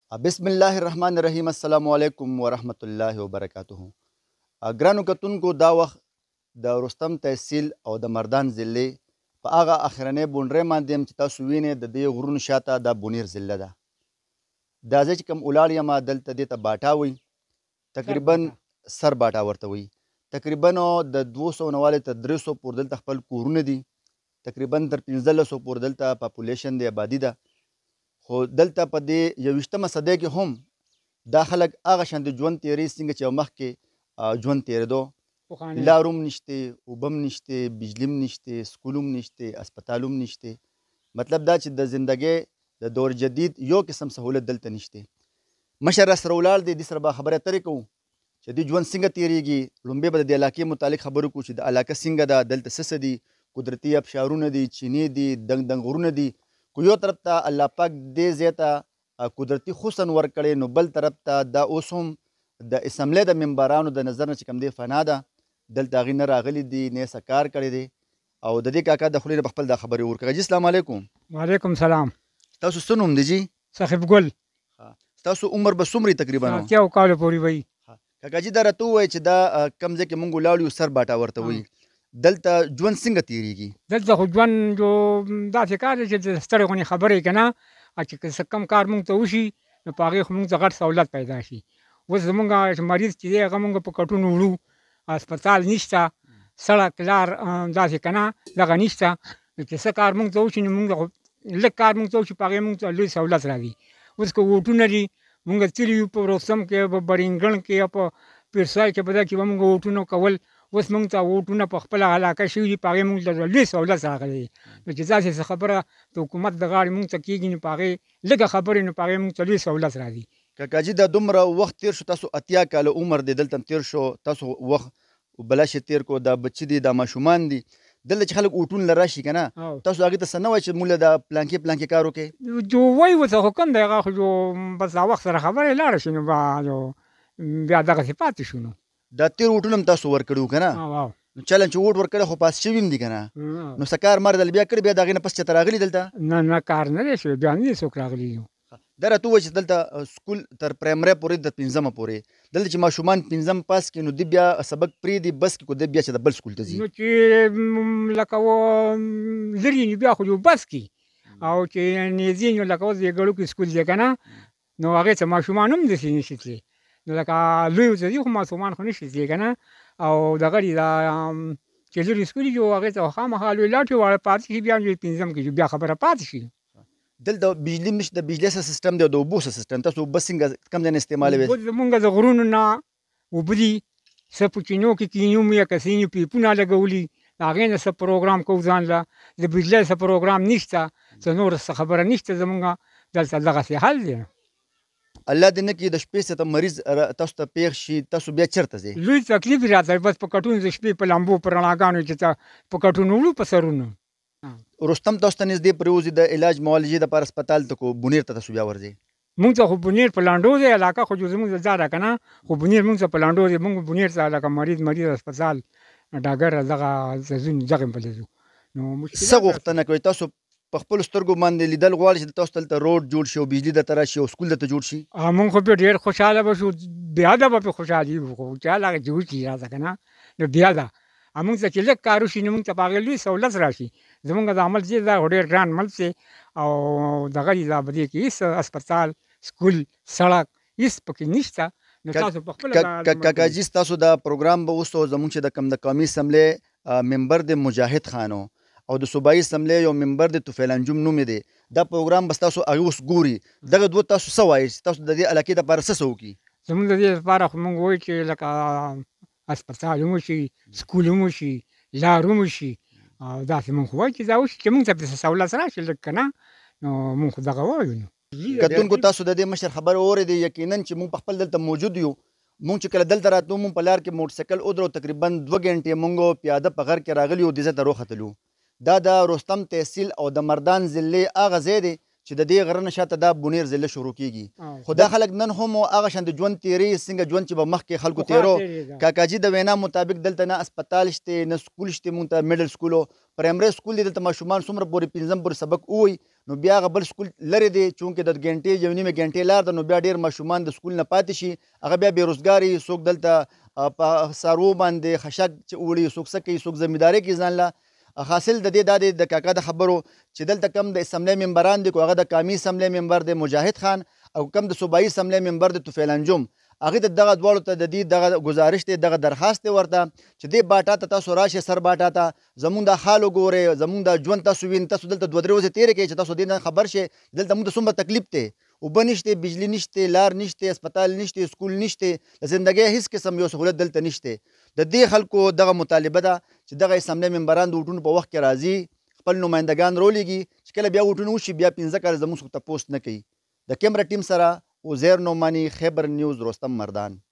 بسم الله الرحمن الرحیم. السلام علیکم ورحمت الله وبرکاته. ګرانو کتونکو، دا وخت د رستم تحصیل او د مردان ضلع په هغه اخرنۍ بونډرۍ باندې یم چې تاسو وینئ د دې غرونو شاته دا بونیر ضلع ده. دا زه چې کوم ولاړ یم دلته دې ته باټا وایي، تقریبا سر باټا ورته وایي. تقریبا د 200 نه والې تر 300 پورې دلته خپل کورونه دي. تقریبا تر 1500 پورې دلته پاپولیشن دی، آبادي ده. خو دلته په دې 21مه صدۍ کې هم دا خلک هغه شانې ژوند تېروي څنګه چې مخکې ژوند تېرېدو. لار هم نشته، اوبه هم نشته، بجلي هم نشته، سکول هم نشته، اسپتال هم نشته. مطلب دا چې د زندګۍ د دور جدید یو قسم سهولت دلته نشته. مشر راسره ولاړ دی، دې سره به خبرې اترې کوو چې دوی ژوند څنګه تېرېږي. لومبۍ به د دې علاقې متعلق خبرې کوو چې د علاقه څنګه ده، دلته څه دي، قدرتي ابشارونه دي، چینې دي، دنګ غرونه دي. خو یو طرف ته الله پاک دې ځای ته قدرتي حسن ورکړی، نو بل طرف ته دا اوس هم د اسمبلۍ د ممبرانو د نظر نه چې کوم دی فنا ده. دلته هغوی نه راغلي دي، نه یې څه کار کړی دی. او د دې کاکا د خولې نه به خپل دا خبرې ورکړه. جی السلام علیکم. وعلیکم سلام. تاسو څه نوم دی جی؟ صاحب ګل. ستاسو عمر به څومره تقریبا؟ 80 کاله پورې وي. کاکا جي دا راته ووایه چې دا کوم ځای کې مونږ ولاړ یو سر باټا ورته وایي، دلته ژوند څنګه تېرېږي؟ دلته خو ژوند جو داسې کار دی چې د ستړې غونې خبرې که نه، چې که څه کم کار مونږ ته وشي نو په هغې خو مونږ ته غټ سهولت پیدا شي. اوس زمونږ مریض چې دی هغه مونږ په کټونو وړو، اسپتال نشته، سړک لار داسې که نه دغه نشته. نو چې څه کار مونږ ته وشي نو مونږ لږ کار مونږ ته وشي په هغې مونږ ته لوی سهولت راځي. اوس که ووټونه دي مونږ تللي یو په رستم کې، په برینګڼ کې یا په پیرسای کې، په دا کې به مونږ ووټونه کول. اوس مونږ ته ووټونه په خپله علاقه شوي دي، په هغې مونږ ته لوی سهولت راغلی دی. نو چې داسې څه خبره د حکومت د غاړې مونږ ته کېږي نو په هغې لږه خبرې نو په هغې مونږ ته لوی سهولت راځي. کاکا جي دا دومره وخت تېر شو، تاسو 80 کاله عمر دی دلته تېر شو، تاسو وخت بلا شي تېر کو، دا بچي دي، دا ماشومان دي. دلته چې خلک ووټونه له راشي که نه، تاسو هغې ته څه نه وایي چې موږ له دا پلانکې کار وکړئ؟ جو وایي ورته خو کوم دی هغه خو جو بس دا وخت سره خبرې لاړه شي نو بیا دغسې پاتې شو. نو دا تېر ووټونه هم تاسو ورکړي وو که نه؟ نو چلن چې ووټ ورکړی خو پاس شوي هم دي که نه؟ نو څه کار مردل بیا کړي، بیا د هغې نه پس چېرته راغلي دلته؟ نه کار نه دی شوی، بیا نه دی څوک راغلي. دا راته ووایه چې دلته سکول تر پرایمرۍ پورې د 5مه پورې دلته چې ماشومان 5م پاس کړي نو دوی بیا سبق پرېږدي بس کړي، دوی بیا چې د بل سکول ته ځي. نو چې لکه لرې نو بیا خو یو بس کړي، او چې نږدې نو لکه اوس د ګړو کې سکول دی که نه، نو هغې ته ماشومان هم داسې نشي تللی. نو لکه لویو ته ځي خو ماشومان خو نشي تللی که نه. او دغه دي دا چې لرې سکول دي هغې ته خامخا لوی لاټې واړه پاتې شي، بیا 5م کې بیا خبره پاتې شي. دلته بجلي نشته، د بجلي څه سیستم دی او د اوبو څه سیستم؟ تاسو اوبه څنګه کوم ځای نه استعمالوئ؟ اوبه زمونږ د غرونو نه اوبه دي، څه په چینو کې کینو مو یا که څه یې پیپونه لګولي، د هغې نه څه پروګرام کوو ځان له. د بجلۍ څه پروګرام نشته، څه نور څه خبره نشته زمونږ دلته دغسې حل دی. الله دې نه کړي د شپې څه ته مریض تاسو ته پېښ شي، تاسو بیا چېرته ځئ؟ لوی تکلیف یې راته بس په کټونو د شپې په لمبو په رڼاګانو چې په کټونو وړو په سرونو. رستم تاسو ته نږدې پرېوځي د علاج معالجې دپاره اسپتال ته کو بونیر ته تاسو بیا ورځئ؟ مونږ ته خو بونیر په لانډو دی علاقه، خو جو زمونږ د ځای ده که نه، خو بونیر مونږ ته په لانډو دی. مونږ بونیر ته لکه مریض اسپتال ډاګر دغه ځو دغې پلې ځو. نو څه غوښتنه کوئ تاسو په خپلو سترګو باندې لیدل غواړئ چې تاسو دلته روډ جوړ شي او بجلي درته راشي او سکول درته جوړ شي؟ مونږ خو بیا ډېر خوشحاله به شو، بیا ده به پرې خوشحالېږو، خو چې هغه جوړ شي راته که نه، نو بیا ده مونږ ته چې لږ کار وشي نو مونږ ته په هغې لوی سهولت راشي. زمونږ د عمل ځای دا خو ډېر ګران ملک دی، او دغه دي دا په دې کې هېڅ اسپتال، سکول، سړک هېڅ پکې نشته. نو تاسو په خپله کاکا جي ستاسو دا پروګرام به اوس زموږ چې د کوم د قومي اسمبلۍ ممبر دی مجاهد خانو او د صوبایي اسمبلۍ یو ممبر دی طفیل انجم نوم دی، دا پروګرام به ستاسو هغې اوس ګوري. دغه دوه تاسو څه وایئ چې تاسو د دې علاقې دپاره څه وکړي؟ زمونږ د دې لپاره خو مونږ وایو چې لکه اسپتال هم وشي، سکول هم وشي، لار هم وشي، او داسې مونږ خو وایو چې دا وشي چې مونږ ته پرې سهولت راشي لږ که نه، نو مونږ خو دغه وایو. نو کتونکو تاسو د دې مشر خبره واورېدې، یقینا چې مونږ په خپل دلته موجود یو. مونږ چې کله دلته راتلو مونږ په لار کې موټرسایکل ودرو، تقریبا 2 غنټې مونږ پیاده په غر کې راغلي او دې ځای ته راوختلو. دا د رستم تحصیل او د مردان ضلع هغه ځای دی چې د دې غره نه شاته دا بونیر ضلع شروع کیږي خو دا خلک نن هم هغه شان د ژوند تیري څنګه ژوند چې به مخکې خلکو تیرو کاکاجي د وینا مطابق دلته نه اسپتال شته نه سکول شته مونږ ته میډل سکول پرایمري سکول دی دلته ماشومان څومره پورې پنځم پورې سبق ووایي نو بیا هغه بل سکول لرې دی چونکې د ګنټې یو نیمه ګنټې لار ده نو بیا ډېر ماشومان د سکول نه پاتې شي هغه بیا بېروزګار وي څوک دلته په څاروو باندې خشک وړي څوک څه کوي څوک زمینداري کوي ځان له حاصل د دې دا دی د کاکا د خبرو چې دلته کم د اسمبلی ممبران دي کو هغه د قامي اسمبلی ممبر دی مجاهد خان او کم د صوبایي اسمبلی ممبر دی طفیل انجم هغې ته دغه دواړو ته د دې دغه ګزارش دی دغه درخواست دی ورته چې دې باټا ته تاسو راشئ سر باټا ته زمونږ دا حال وګورئ زمونږ دا ژوند تاسو وینئ تاسو دلته 2-3 ورځې تېرې کړئ چې تاسو دې نه خبر شئ دلته موږ ته څومره تکلیف دی اوبه نشته بجلی نشته لار نشته اسپتال نشته سکول نشته د زندګۍ هیڅ قسم یو سهولت دلته نشته د دې خلکو دغه مطالبه ده چې دغه اسمبلی ممبران د ووټونو په وخت کې راځي خپل نمایندګان رولیږي چې کله بیا ووټونه وشي بیا 15 کاله زموږ څوک تپوس نه کوي د کیمرا ټیم سره عزیر نعماني خیبر نیوز رستم مردان